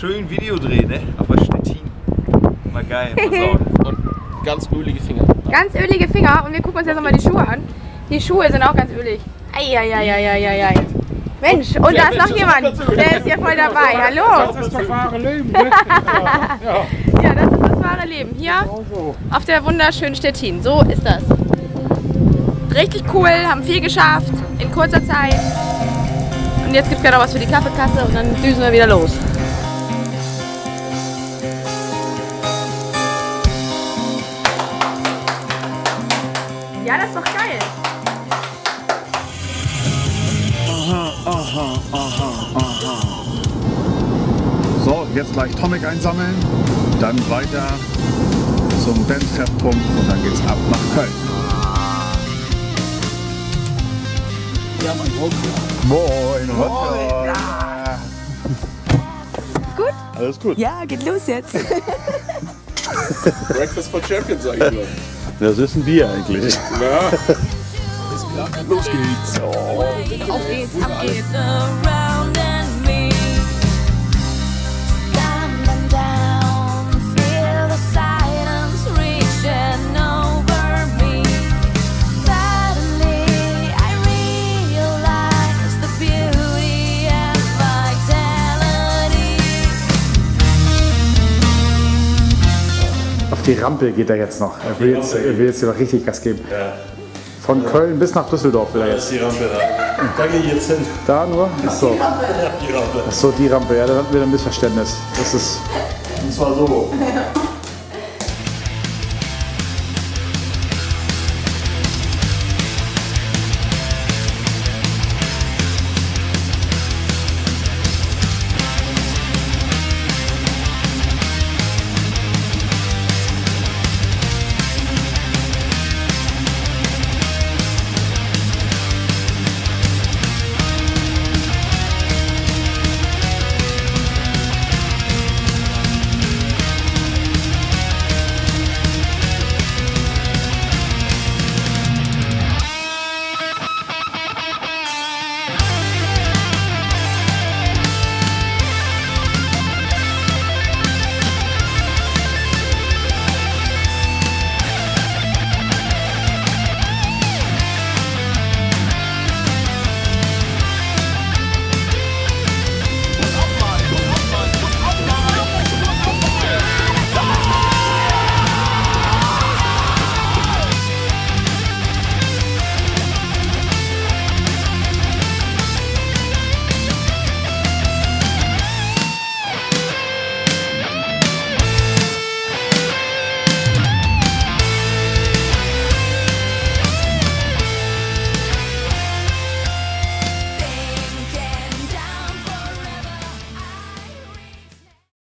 schön Video drehen, ne? Auf der Stettin. Mal geil, mal sagen. Und ganz ölige Finger. Ganz ölige Finger und wir gucken uns jetzt nochmal die Schuhe an. Die Schuhe sind auch ganz ölig. Eieieiei. Mensch, und da ist noch jemand, der ist ja voll dabei. Hallo! Das ist das wahre Leben. Ne? Ja, das ist das wahre Leben. Hier auf der wunderschönen Stettin. So ist das. Richtig cool, haben viel geschafft in kurzer Zeit. Und jetzt gibt es gerade noch was für die Kaffeekasse und dann düsen wir wieder los. Ja, das ist doch geil. Aha. So, jetzt gleich Tonic einsammeln, dann weiter zum Bandtreffpunkt und dann geht's ab nach Köln. Ja, mein Bruder. Moin, Moin. Gut? Alles gut. Ja, geht los jetzt. Breakfast for Champions, sag ich nur. Das ist ein Bier eigentlich. Ja. Ist klar. Los geht's. Oh. Auf geht's, ab geht's. Auf die Rampe geht er jetzt noch. Er will jetzt hier noch richtig Gas geben. Ja. Von Köln bis nach Düsseldorf will er Da jetzt. ist die Rampe da. Da gehe ich jetzt hin. Da nur? Achso. Die Rampe. Achso, die Rampe. Ja, da hatten wir ein Missverständnis. Das ist. Und zwar so.